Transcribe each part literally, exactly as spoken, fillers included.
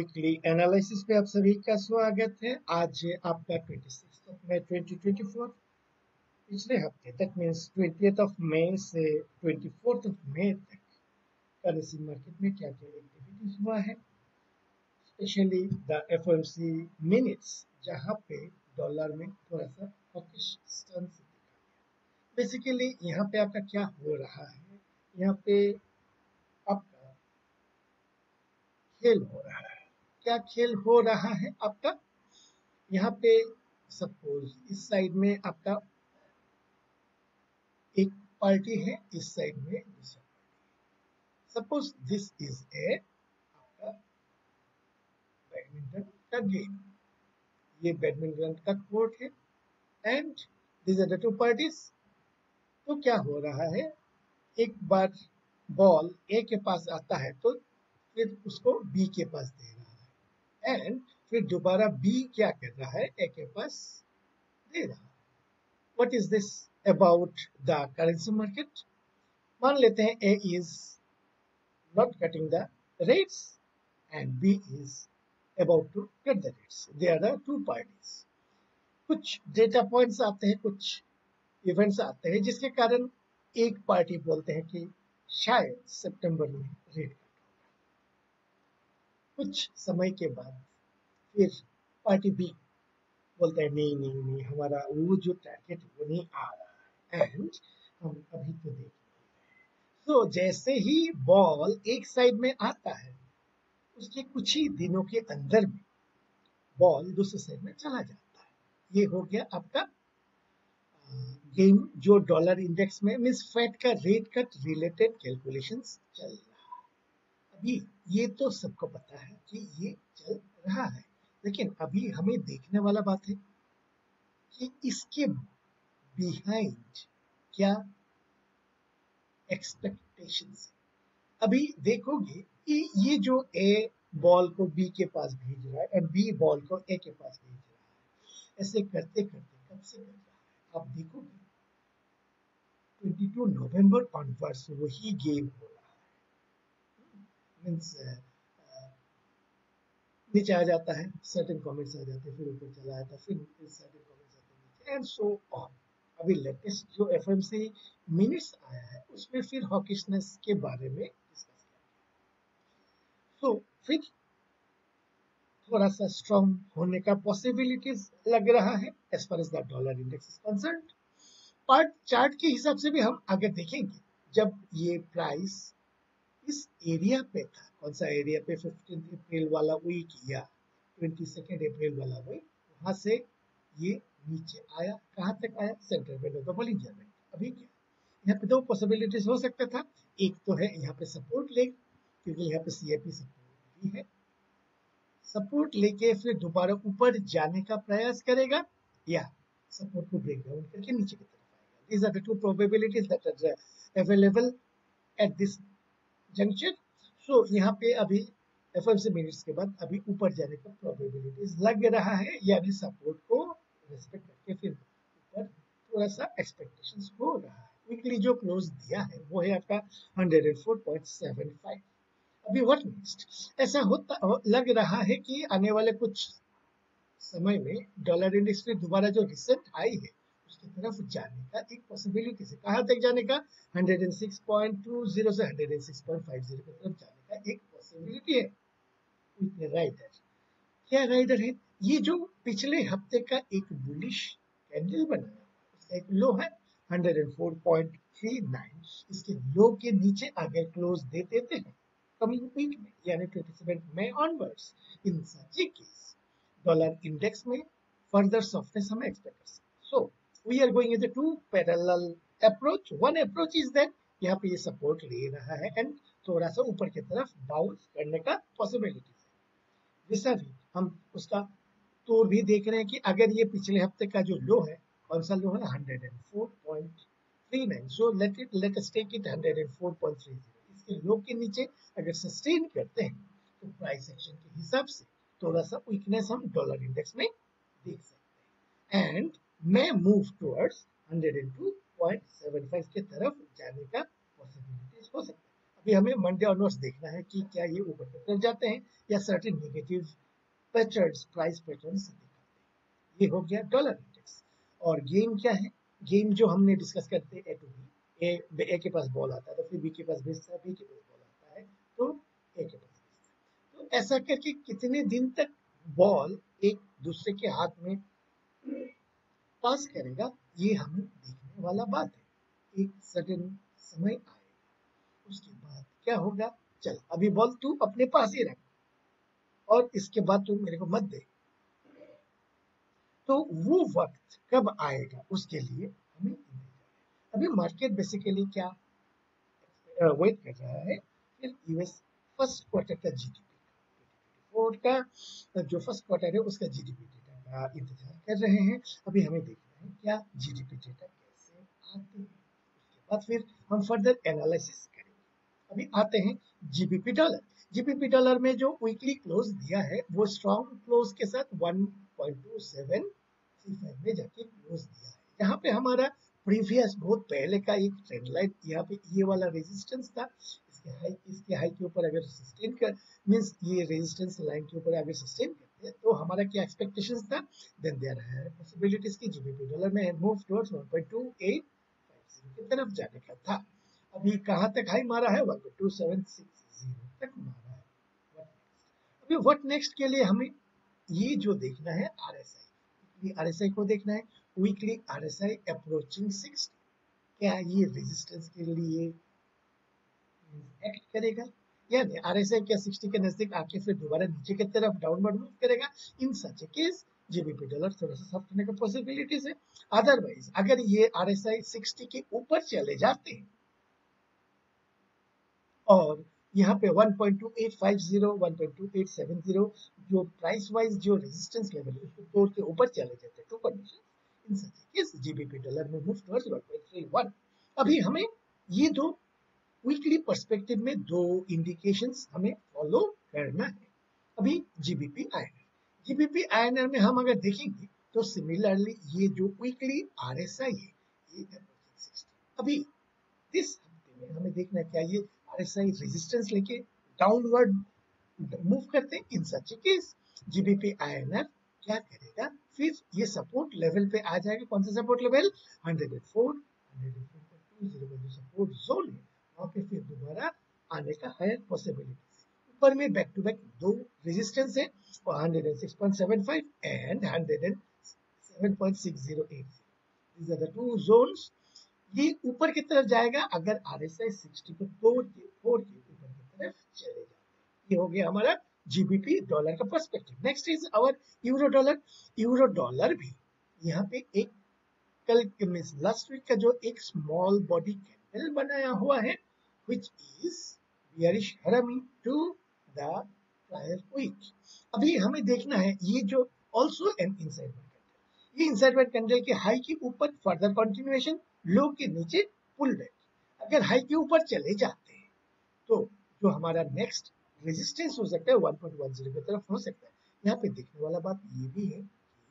Weekly analysis पे आप सभी का स्वागत है। आज आपका छब्बीस मई ट्वेंटी ट्वेंटी फोर, पिछले हफ्ते तक मीन्स ट्वेंटियथ ऑफ मई से ट्वेंटी फोर्थ ऑफ मई तक करेंसी मार्केट में क्या क्या एक्टिविटीज हुआ है, स्पेशली द एफओएमसी मिनट्स, जहां पे डॉलर में थोड़ा सा हॉकिश स्टैंस दिखा गया। बेसिकली यहाँ पे आपका क्या हो रहा है, यहाँ पे आपका खेल हो रहा है। क्या खेल हो रहा है आपका, यहाँ पे सपोज इस साइड में आपका एक पार्टी है, इस साइड में दूसरा। सपोज दिस इज ए आपका बैडमिंटन का गेम, ये बैडमिंटन का कोर्ट है and this are the two parties. तो क्या हो रहा है, एक बार बॉल ए के पास आता है तो फिर उसको बी के पास दे रहा है एंड फिर दोबारा बी क्या कर रहा है, ए के पास दे रहा है। What is this about the currency market? मान लेते हैं A is not cutting the rates and B is about to cut the rates. There are two parties. कुछ डेटा पॉइंट्स आते हैं, कुछ इवेंट्स आते हैं जिसके कारण एक पार्टी बोलते हैं कि शायद सितंबर में रेट कट होगा। कुछ समय के बाद फिर पार्टी बी बोलते हैं नहीं नहीं नहीं हमारा वो जो टारगेट वो नहीं आ रहा है एंड हम अभी तो देख। तो जैसे ही बॉल एक साइड में आता है, उसके कुछ ही दिनों के अंदर में बॉल दूसरे साइड में चला जाता है। ये हो गया आपका गेम जो डॉलर इंडेक्स में मींस फेड का रेट कट रिलेटेड कैलकुलेशंस चल रहा है। अभी ये तो सबको पता है कि ये चल रहा है, लेकिन अभी हमें देखने वाला बात है कि इसके बिहाइंड क्या एक्सपेक्टेशंस। अभी देखोगे कि ये जो ए बॉल को बी के पास भेज रहा है और बी बॉल को ए के पास भेज रहा है, ऐसे करते करते कब से कर रहा है, आप देखोगे बाईस नवंबर ऑनवर्ड्स वही गेम हो रहा है। मींस नीचे आ जाता है, सर्टेन कमेंट्स आ जाते हैं, फिर ऊपर चला आता है, फिर सर्टेन कमेंट्स आते हैं नीचे एंड सो ऑन। अभी लेटेस्ट जो एफओएमसी मिनट्स आया है उसमें फिर हॉकिशनेस के बारे में डिस्कस किया। तो फिर थोड़ा सा स्ट्रॉन्ग होने का पॉसिबिलिटीज लग रहा है as far as the dollar index is concerned. Part chart के हिसाब से भी हम आगे देखेंगे, जब ये प्राइस इस एरिया पे था, कौन सा एरिया पे, फिफ्टीन अप्रैल वाला वीक या ट्वेंटी सेकेंड अप्रैल वाला वीक, वहां से ये नीचे आया, कहां तक आया, central bank of the Bollinger bank. अभी क्या यहाँ पे दो पॉसिबिलिटीज हो सकता था, एक तो है यहाँ पे सपोर्ट ले, क्योंकि यहाँ पे सीआईपी सपोर्ट भी है, सपोर्ट लेके फिर दोबारा ऊपर जाने का प्रयास करेगा या सपोर्ट को ब्रेक डाउन करके नीचे की तरफ आएगा। These are the two probabilities that are available at this juncture. So यहाँ पे अभी एफओएमसी मिनट्स के बाद अभी ऊपर जाने का प्रोबेबिलिटीज लग रहा है, या अभी सपोर्ट को रेस्पेक्ट करके फिर ऊपर थोड़ा सा एक्सपेक्टेशंस हो रहा है। वीकली जो क्लोज दिया है वो है आपका one oh four point seven five. अभी व्हाट नेक्स्ट, ऐसा होता हो, लग रहा है कि आने वाले कुछ समय में डॉलर इंडेक्स में दोबारा जो रिसेंट हाई है उसकी तरफ जाने का एक पॉसिबिलिटी है। कहां तक जाने का, one oh six point two zero से one oh six point five zero की तरफ जाने का एक पॉसिबिलिटी है विद राइडर। क्या राइडर है, ये जो पिछले हफ्ते का एक बुलिश कैंडल बनाया, उसका एक लो है one oh four point three nine, इसके लो के नीचे आगे क्लोज दे देते हैं कमिंग वीक में, यानी ट्वेंटी सेवन मई onwards. In such a case dollar index में फर्दर सॉफ्टनेस हम एक्सपेक्ट कर सकते हैं। So we are going in the two parallel approach. One approach is that यहाँ पे ये सपोर्ट ले रहा है एंड थोड़ा सा ऊपर की तरफ बाउंस करने का पॉसिबिलिटी है। वैसा भी हम उसका तौर भी देख रहे हैं कि अगर ये पिछले हफ्ते का जो लो है, कौन सा लो है, one oh four point three nine, so let it let us take it one oh four point three zero. इसके लो के नीचे अगर सस्टेन करते हैं तो प्राइस एक्शन के हिसाब से थोड़ा सा वीकनेस हम डॉलर इंडेक्स में देख सकते हैं एंड मैं move towards one oh two point seven five के तरफ जाने का पॉसिबिलिटीज हो सकता है। अभी हमें मंडे ऑनवर्ड्स देखना है कि क्या ये ऊपर की तरफ जाते हैं या certain negative patterns, price patterns दिखाते हैं। ये हो गया डॉलर इंडेक्स। और गेम क्या है? गेम जो हमने डिस्कस करते हैं ए टू बी, ए ए के पास बॉल आता है तो फिर बी के पास भेजता है, बी के पास बॉल आता है तो ए के पास भेजता है। तो ऐसा करके कितने दिन तक बॉल एक दूसरे के हाथ में पास करेगा, ये हमें देखने वाला बात है। एक सडन समय आएगा, उसके बाद क्या होगा? चल अभी बॉल तू अपने पास ही रख और इसके बाद तू मेरे को मत दे। तो वो वक्त कब आएगा उसके लिए हमें इंतजार है। अभी मार्केट बेसिकली क्या वेट कर रहा है? फिर यूएस फर्स्ट क्वार्टर का जीडीपी फोर का जो फर्स्ट क्वार्टर है उसका जीडीपी डेटा का इंतजार कर रहे हैं। अभी हमें देखना है क्या जीडीपी डेटा कैसे आते हैं, उसके बाद फिर हम फर्दर एनालिसिस करेंगे। अभी आते हैं जीबीपी डॉलर। जीबीपी डॉलर में जो वीकली क्लोज दिया है वो स्ट्रॉन्ग क्लोज के साथ one point two seven three five में जाके क्लोज दिया है। यहाँ पे हमारा प्रीवियस बहुत पहले का एक ट्रेंड लाइन, यहाँ पे ये वाला रेजिस्टेंस था, इसके हाई इसके हाई के ऊपर अगर सस्टेन कर मींस ये रेजिस्टेंस लाइन के ऊपर अगर सस्टेन करते हैं तो हमारा क्या एक्सपेक्टेशंस था? देन देयर है पॉसिबिलिटीज की जीबीपी डॉलर में move towards one point two eight five zero की तरफ जाने का था। अभी कहाँ तक हाई मारा है? One point two seven six zero तक मारा है। अभी व्हाट नेक्स्ट के लिए हमें ये जो देखना है आरएसआई, आरएसआई को देखना है। वीकली आरएसआई अप्रोचिंग सिक्सटी, क्या ये रेजिस्टेंस के लिए एक्ट करेगा या नहीं? आरएसआई क्या सिक्सटी के नजदीक आके फिर दोबारा नीचे की तरफ डाउनवर्ड मूव करेगा? In such case GBP dollar थोड़ा सा सॉफ्ट होने का पॉसिबिलिटीज है। अदरवाइज अगर ये आरएसआई सिक्सटी के ऊपर चले जाते हैं और यहाँ पे one point two eight five zero, one point two eight seven zero जो प्राइस वाइज जो रेजिस्टेंस लेवल है उसको तोड़ के ऊपर चले जाते हैं two condition, in such case GBP dollar में move towards one point three one. अभी हमें ये दो वीकली पर्सपेक्टिव में दो इंडिकेशंस हमें फॉलो करना है। अभी जीबीपी आईएनआर, जीबीपी आईएनआर में हम अगर देखेंगे तो सिमिलरली ये जो वीकली आरएसआई है ये अभी इस हफ्ते में हमें देखना है क्या ये आरएसआई रेजिस्टेंस लेके डाउनवर्ड मूव करते हैं। In such case GBP INR क्या करेगा? फिर ये सपोर्ट लेवल पे आ जाएगा। कौन सा support level? Hundred and four, hundred and four point two zero का जो सपोर्ट जोन है वहां पे फिर दोबारा आने का हायर पॉसिबिलिटी। ऊपर में बैक टू बैक दो रेजिस्टेंस है और hundred and six point seven five and hundred and seven point six zero eight. These are the two zones. ये ऊपर की तरफ जाएगा अगर आरएसआई सिक्सटी को तोड़ के फोड़ के ऊपर की तरफ चले जाते हैं। ये हो गया हमारा जीबीपी डॉलर का perspective. Next is our euro dollar. Euro dollar भी यहाँ पे एक कल मींस लास्ट वीक का जो एक स्मॉल बॉडी कैंडल बनाया हुआ है which is bearish harami to the prior week. अभी हमें देखना है ये जो आल्सो एन इनसाइड कैंडल, ये इनसाइड कैंडल के हाई के ऊपर फर्दर कंटिन्यूएशन, लो के नीचे पुल बैक। अगर हाई के ऊपर चले जाते हैं तो जो हमारा नेक्स्ट रेजिस्टेंस हो सकता है वन पॉइंट वन जीरो की तरफ हो सकता है। यहाँ पे देखने वाला बात ये भी है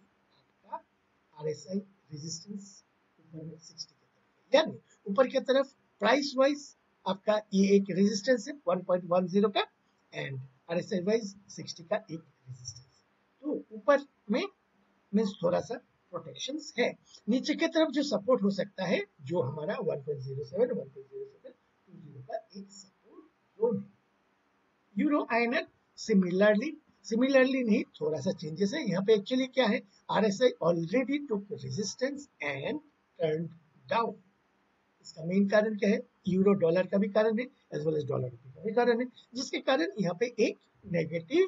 कि आपका आरएसआई रेजिस्टेंस ऊपर में सिक्सटी की तरफ है, यानी ऊपर की तरफ प्राइस वाइज आपका ये एक रेजिस्टेंस है वन पॉइंट वन जीरो का एंड आरएसआई वाइज सिक्सटी का एक रेजिस्टेंस। तो ऊपर में मींस थोड़ा सा प्रोटेक्शंस है। नीचे की तरफ जो सपोर्ट हो सकता है जो हमारा one point zero seven, one point zero seven two zero का एक सपोर्ट जोन है। यूरो आईएनआर सिमिलरली सिमिलरली नहीं, थोड़ा सा चेंजेस है। यहाँ पे एक्चुअली क्या है? RSI already took resistance and turn down. इसका मेन कारण क्या है? यूरो डॉलर का भी कारण है एज वेल एज डॉलर का भी कारण है, जिसके कारण यहाँ पे एक नेगेटिव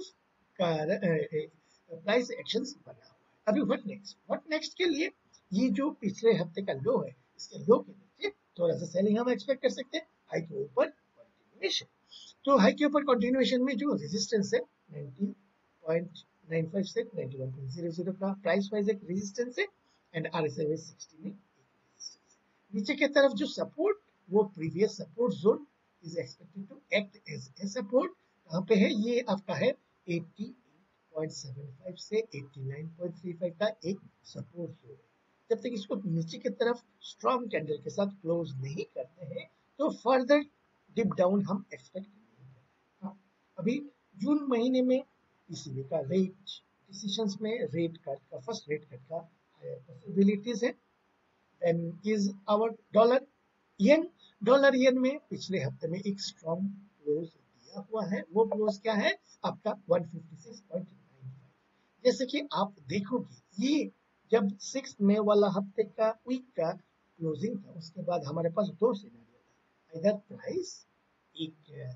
प्राइस एक्शंस बना हुआ है। अभी व्हाट नेक्स्ट? व्हाट नेक्स्ट के लिए ये जो पिछले हफ्ते का लो है इसके लो के नीचे थोड़ा सा सेलिंग हम एक्सपेक्ट कर सकते हैं। हाई के ऊपर कंटिन्यूएशन, तो हाई के ऊपर कंटिन्यूएशन में जो रेजिस्टेंस है नाइंटी पॉइंट नाइन फाइव से ninety one point zero zero का प्राइस वाइज एक रेजिस्टेंस है एंड आरएसआई वाइज सिक्सटी में एक रेजिस्टेंस है। नीचे की तरफ जो सपोर्ट वो previous support zone is expected to act as a support. कहां पे है? ये आपका है eighty eight point seven five से eighty nine point three five का एक सपोर्ट जोन। जब तक इसको नीचे की तरफ स्ट्रॉन्ग कैंडल के साथ क्लोज नहीं करते हैं तो फर्दर डिप डाउन हम एक्सपेक्ट नहीं करते। हाँ, अभी जून महीने में ईसीबी का रेट डिसीजंस में रेट कट का फर्स्ट रेट कट का पॉसिबिलिटीज है। Then is our dollar yen. Dollar yen में पिछले हफ्ते में एक स्ट्रॉन्ग क्लोज दिया हुआ है। वो क्लोज क्या है आपका one fifty six point nine five. जैसे कि आप देखोगे ये जब सिक्स मई वाला हफ्ते का वीक का क्लोजिंग था उसके बाद हमारे पास दो सिनेरियो था। इधर प्राइस एक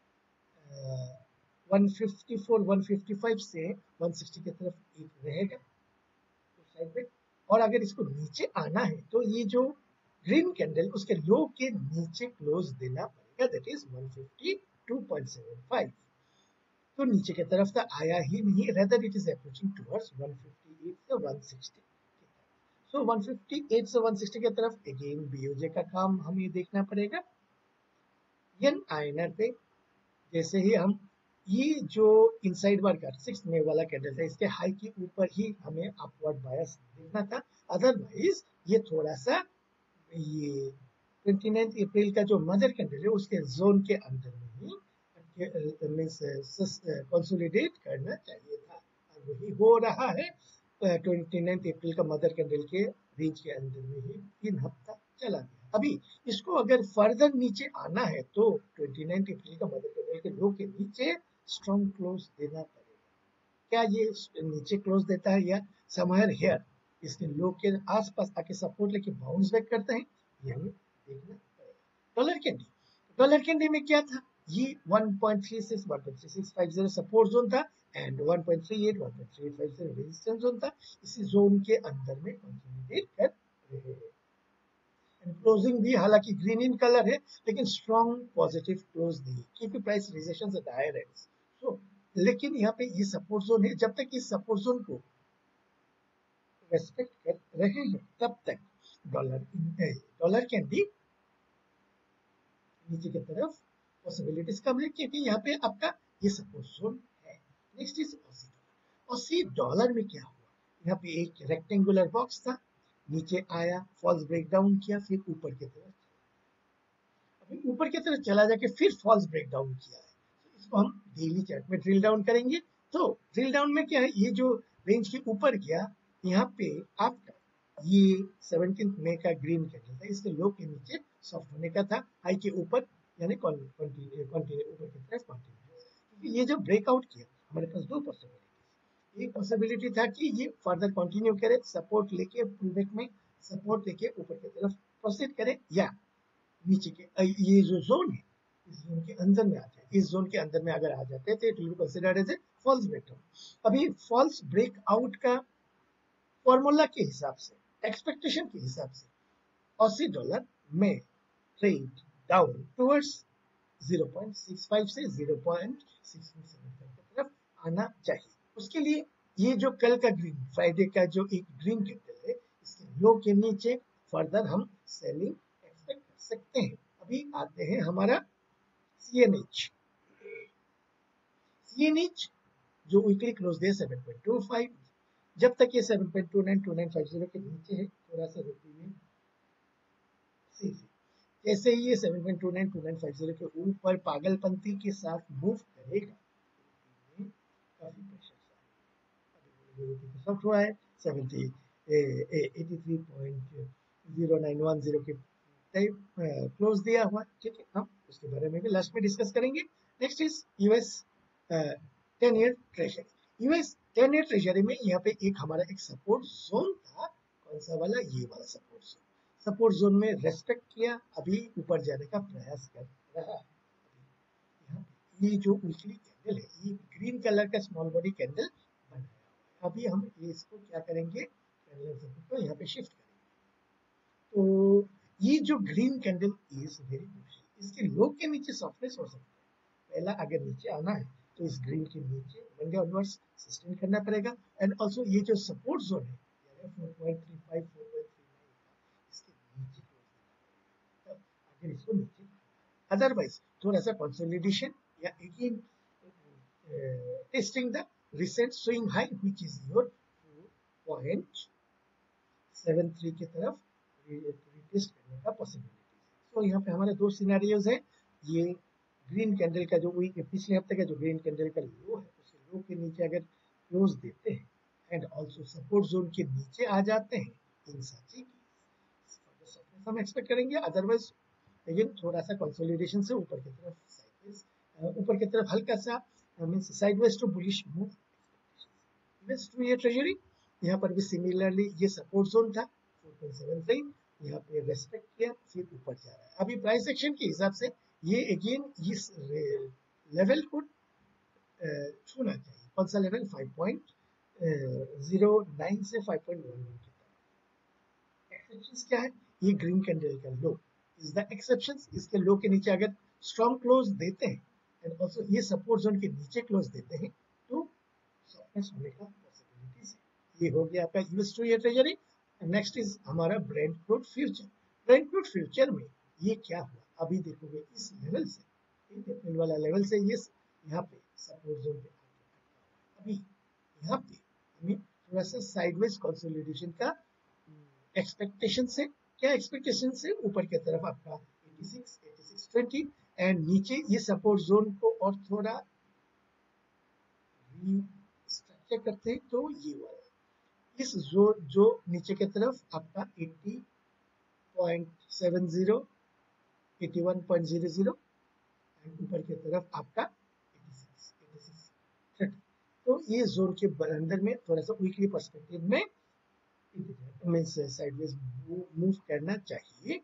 one fifty four one fifty five से वन सिक्सटी की तरफ एक रहेगा तो साइड में, और अगर इसको नीचे आना है तो ये जो ग्रीन कैंडल उसके लो के नीचे क्लोज देना पड़ेगा, that is one fifty two point seven five. तो नीचे की तरफ तो आया ही नहीं, rather it is approaching towards one fifty eight से one sixty. So one fifty eight से वन सिक्सटी की तरफ अगेन बीओजे का काम हमें देखना पड़ेगा। येन आईएनआर पे जैसे ही हम ये जो इनसाइड बार का सिक्स में वाला कैंडल था इसके हाई के ऊपर ही हमें अपवर्ड बायस देखना था। अदरवाइज ये थोड़ा सा ये ट्वेंटी नाइन्थ अप्रैल का जो मदर कैंडल है उसके जोन के अंदर में ही मीन्स कंसोलिडेट करना चाहिए था, और वही हो रहा है। ट्वेंटी नाइन्थ अप्रैल का मदर कैंडल के रेंज के अंदर में ही तीन हफ्ता चला गया। अभी इसको अगर फर्दर नीचे आना है तो ट्वेंटी नाइन्थ अप्रैल का मदर कैंडल के लो के नीचे स्ट्रॉन्ग क्लोज देना पड़ेगा। क्या ये नीचे क्लोज देता है या समवेयर हियर इसके लो के आसपास आके सपोर्ट लेके बाउंस बैक करते हैं, ये हमें देखना पड़ेगा। डॉलर कैंडी डॉलर कैंडी में क्या था, ये one point three six one point three six five zero support zone था and one point three eight one point three eight five zero resistance zone था। इसी जोन के अंदर में कंसोलिडेट कर रहे हैं। क्लोजिंग भी हालांकि ग्रीन इन कलर है लेकिन स्ट्रॉन्ग पॉजिटिव क्लोज नहीं, क्योंकि price rejection at higher ends. So लेकिन यहाँ पे ये सपोर्ट जोन है, जब तक इस सपोर्ट जोन को रेस्पेक्ट कर रहे हैं तब तक डॉलर डॉलर कैन बी नीचे की तरफ पॉसिबिलिटीज कम है, क्योंकि यहाँ पे आपका ये सपोर्ट जोन है। Next is Aussie dollar. Aussie dollar में क्या हुआ, यहाँ पे एक रेक्टेंगुलर बॉक्स था, नीचे आया, फॉल्स ब्रेकडाउन किया, फिर ऊपर की तरफ अभी ऊपर की तरफ चला जाके फिर फॉल्स ब्रेकडाउन किया है। तो इसको हम डेली चार्ट में ड्रिल डाउन करेंगे। तो ड्रिल डाउन में क्या है, ये जो रेंज के ऊपर गया यहाँ पे आपका ये सेवनटीन मई का ग्रीन कैंडल था, इसके लो के नीचे सॉफ्ट होने का था, हाई के ऊपर यानी कंटिन्यू कंटिन्यू ऊपर की तरफ कंटिन्यू। ये जो ब्रेकआउट किया हमारे पास दो पॉसिबिलिटी, एक पॉसिबिलिटी था कि ये फर्दर कंटिन्यू करे, सपोर्ट लेके पुलबैक में सपोर्ट लेके ऊपर की तरफ प्रोसीड करे, या नीचे के ये जो जोन है इस जोन के अंदर में आ जाए। इस जोन के अंदर में अगर आ जाते हैं तो it will be considered as a false breakdown. अभी फॉल्स ब्रेकआउट का फॉर्मूला के हिसाब से, एक्सपेक्टेशन के हिसाब से ऑसी डॉलर में trade down towards zero point six five से zero point six seven five की तरफ आना चाहिए। उसके लिए ये जो कल का ग्रीन फ्राइडे का जो एक ग्रीन कैंडल है इसके लो के नीचे फर्दर हम सेलिंग एक्सपेक्ट कर सकते हैं। अभी आते हैं हमारा सीएनएच। सीएनएच जो वीकली क्लोज दे सेवन पॉइंट टू फाइव, जब तक ये seven point two nine two nine five zero के नीचे है थोड़ा सा रुपये में सेफ है। जैसे ही ये seven point two nine two nine five zero के ऊपर पागलपंती के साथ मूव करेगा काफी प्रेशर सॉफ्ट हुआ है seventy eighty three point zero nine one zero के टाइप क्लोज दिया हुआ, ठीक है। हम उसके बारे में भी लास्ट में डिस्कस करेंगे। Next is US ten year treasury. US ten year treasury में यहाँ पे एक हमारा एक सपोर्ट जोन था, कौन सा वाला, ये वाला सपोर्ट जोन। सपोर्ट जोन में रेस्पेक्ट किया, अभी ऊपर जाने का प्रयास कर रहा है। यहाँ ये जो वीकली कैंडल है ये ग्रीन कलर का स्मॉल बॉडी कैंडल बनाया हुआ है। अभी हम इसको क्या करेंगे, तो यहाँ पे शिफ्ट करेंगे। तो ये जो green candle is very bullish, इसके लो के नीचे सॉफ्टनेस हो सकता है। पहला अगर नीचे आना है तो इस ग्रीन के नीचे मंडे ऑनवर्ड्स सस्टेन करना पड़ेगा। एंड ऑल्सो ये जो सपोर्ट जोन है four point three five four point three nine इसके नीचे तब अगर इसको नीचे, अदरवाइज थोड़ा सा कंसोलिडेशन या again testing the recent swing high which is your four point seven three की तरफ टेस्ट करने का पॉसिबिलिटी। तो यहाँ पे हमारे दो सिनेरियोज है, ये ग्रीन कैंडल का जो वही पिछले हफ्ते का जो ग्रीन कैंडल का लो है उस लो के नीचे अगर क्लोज देते हैं एंड ऑल्सो सपोर्ट जोन के नीचे आ जाते हैं इन सच हम एक्सपेक्ट करेंगे। अदरवाइज लेकिन थोड़ा सा कंसोलिडेशन से ऊपर की तरफ साइडवेज ऊपर की तरफ हल्का सा means sideways to bullish move. Invest two ये ट्रेजरी यहाँ पर भी सिमिलरली ये सपोर्ट जोन था फोर पॉइंट सेवन से यहाँ पे रेस्पेक्ट किया फिर ऊपर जा रहा है। अभी प्राइस एक्शन के हिसाब से ये अगेन इस लेवल को छूना चाहिए। कौन सा level five point zero nine से फाइव पॉइंट वन वन की तरफ। एक्सेप्शंस क्या है? ये ग्रीन कैंडल का लो इज द एक्सेप्शंस। इसके लो के नीचे अगर स्ट्रॉन्ग क्लोज देते हैं एंड ऑल्सो ये सपोर्ट जोन के नीचे क्लोज देते हैं तो सॉफ्टनेस होने का पॉसिबिलिटीज है। ये हो गया आपका US two year treasury. Next is हमारा Brent crude future. Brent crude future में ये क्या हुआ अभी देखोगे इस लेवल से अप्रैल वाला लेवल से ये यहाँ पे सपोर्ट जोन पे अभी यहाँ पे हमें थोड़ा सा साइडवेज कंसोलिडेशन का एक्सपेक्टेशन से क्या एक्सपेक्टेशन से ऊपर की तरफ आपका eighty six, eighty six twenty and नीचे ये सपोर्ट जोन को और थोड़ा स्ट्रक्चर करते हैं तो ये वाला इस जोन जो नीचे की तरफ आपका eighty point seven zero, eighty one point zero zero and ऊपर की तरफ आपका eighty six, eighty six thirty. तो ये जोन के अंदर में थोड़ा सा वीकली पर्सपेक्टिव में मींस साइडवेज मूव करना चाहिए।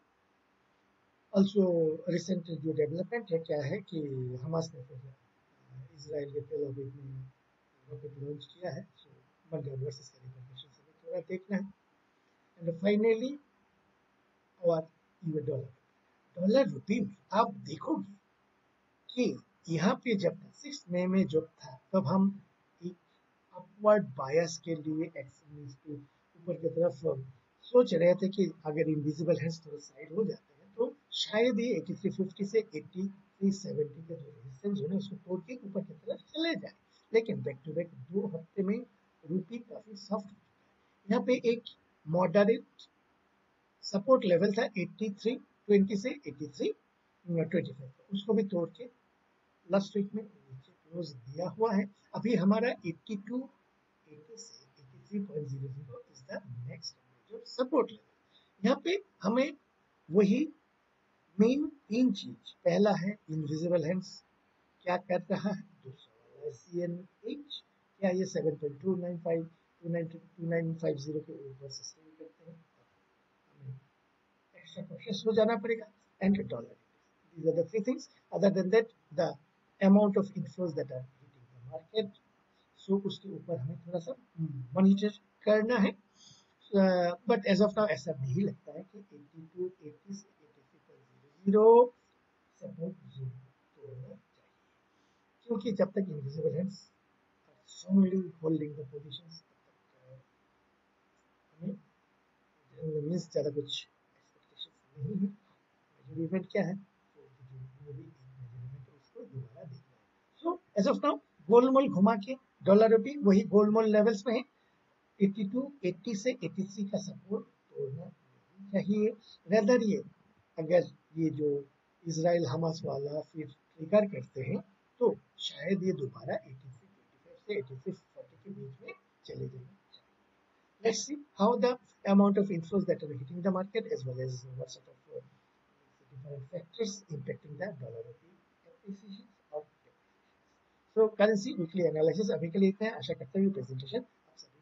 ऑल्सो रिसेंट जो डेवलपमेंट है क्या है कि हमास ने इजराइल के तेल अवीव में रॉकेट लॉन्च किया है। सो मंडे वर्सेस का रिकॉर्डेशन से थोड़ा देखना है। एंड फाइनली और यूएस डॉलर डॉलर रुपये में आप देखोगे कि यहाँ पे जब सिक्स मई में जब था तब हम एक अपवर्ड बायस के लिए एक्शन ऊपर की तरफ सोच रहे थे कि अगर इनविजिबल हैंड्स थोड़ा साइड हो जाते हैं तो शायद ये एटी थ्री फिफ्टी से एटी थ्री सेवेंटी के जो रेजिस्टेंस है उसको तोड़ के ऊपर की तरफ चले जाए। लेकिन बैक टू बैक दो हफ्ते में रूपी काफी सॉफ्ट हो चुका है। यहाँ पे एक मॉडरेट सपोर्ट लेवल था एटी थ्री ट्वेंटी से एटी थ्री ट्वेंटी फाइव, उसको भी तोड़ के लास्ट वीक में नीचे क्लोज दिया हुआ है। अभी हमारा एटी टू एटी से eighty three point zero zero is the next major support level. यहाँ पे हमें वही मेन तीन चीज, पहला है इनविजिबल हैंड्स क्या कर रहा है, दूसरा सीएनएच क्या ये seven point two nine five two nine two nine five zero के ऊपर सस्टेन करते हैं, हमें एक्स्ट्रा कॉशियस हो जाना पड़ेगा। And dollar, these are the three things. Other than that, the amount of inflows that are hitting the market, so उसके ऊपर हमें थोड़ा सा मॉनिटर करना है। बट एज ऑफ नाउ ऐसा नहीं लगता है कि एटी टू एटी से eighty three point zero zero support zone तोड़ना चाहिए, क्योंकि जब तक invisible hands strongly holding the positions तब तक हमें मींस ज़्यादा कुछ एक्सपेक्टेशन नहीं है। मेजर इवेंट क्या है वो भी उसको दोबारा देखना है। सो एज ऑफ नाउ गोलमोल घुमा के डॉलर रुपी वही गोलमोल लेवल्स में है, एटी टू एटी से एटी थ्री का सपोर्ट तोड़ना नहीं चाहिए। रेदर ये अगर ये जो इजराइल हमास वाला फिर ट्रिगर करते हैं तो शायद ये दोबारा एटी थ्री ट्वेंटी फाइव से एटी थ्री फोर्टी के बीच में चले जाएंगे। Let's see how the amount of inflows that are hitting the market as well as what sort of uh, different factors impacting the dollar rupee appreciation or depreciation. So currency weekly analysis अभी के लिए इतना है। आशा करते हुए presentation आप सभी